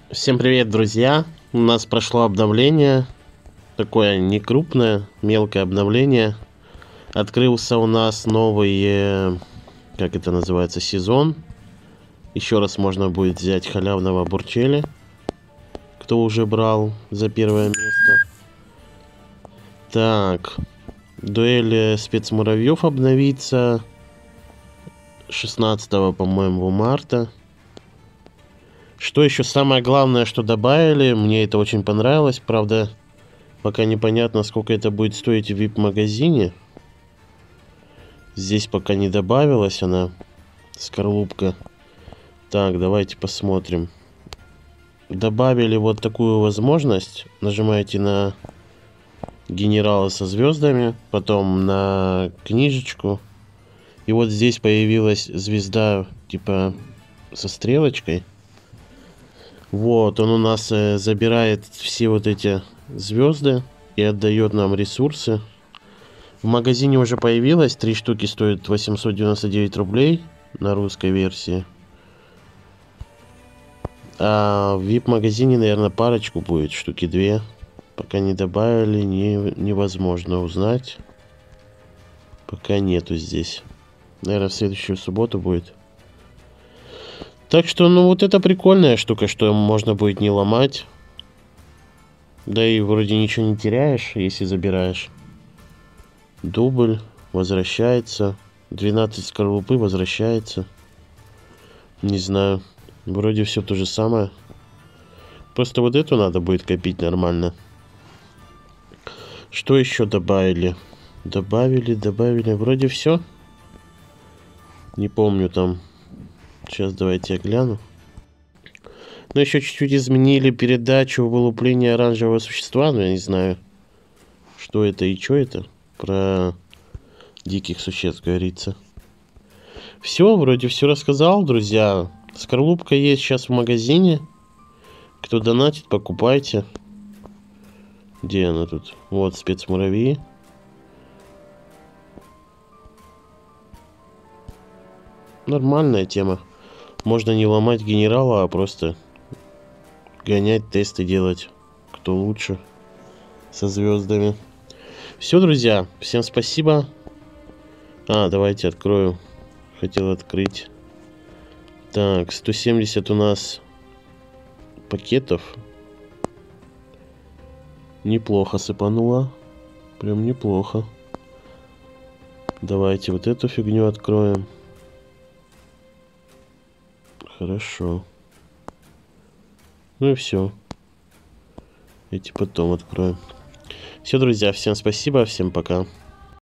Всем привет, друзья! У нас прошло обновление, такое не крупное, мелкое обновление. Открылся у нас новый, как это называется, сезон. Еще раз можно будет взять халявного бурчели, кто уже брал за первое место. Так, дуэль спецмуравьев обновится 16, по-моему, марта. Что еще самое главное, что добавили, мне это очень понравилось, правда, пока непонятно, сколько это будет стоить в VIP-магазине. Здесь пока не добавилась она, скорлупка. Так, давайте посмотрим. Добавили вот такую возможность. Нажимаете на генерала со звездами, потом на книжечку. И вот здесь появилась звезда, типа, со стрелочкой. Вот, он у нас забирает все вот эти звезды и отдает нам ресурсы. В магазине уже появилось, 3 штуки стоят 899 рублей на русской версии. А в VIP-магазине, наверное, парочку будет, штуки 2. Пока не добавили, невозможно узнать. Пока нету здесь. Наверное, в следующую субботу будет. Так что, ну, вот это прикольная штука, что можно будет не ломать. Да и вроде ничего не теряешь, если забираешь. Дубль возвращается. 12 скорлупы возвращается. Не знаю. Вроде все то же самое. Просто вот эту надо будет копить нормально. Что еще добавили? Добавили. Вроде все. Не помню там. Сейчас давайте я гляну. Но еще чуть-чуть изменили передачу вылупления оранжевого существа. Но я не знаю, что это и что это. Про диких существ говорится. Все, вроде все рассказал, друзья. Скорлупка есть сейчас в магазине. Кто донатит, покупайте. Где она тут? Вот, спецмуравьи. Нормальная тема. Можно не ломать генерала, а просто гонять, тесты делать. Кто лучше. Со звездами. Все, друзья. Всем спасибо. Давайте открою. Хотел открыть. Так, 170 у нас пакетов. Неплохо сыпануло. Прям неплохо. Давайте вот эту фигню откроем. Хорошо. Ну и все. Эти потом откроем. Все, друзья, всем спасибо, всем пока.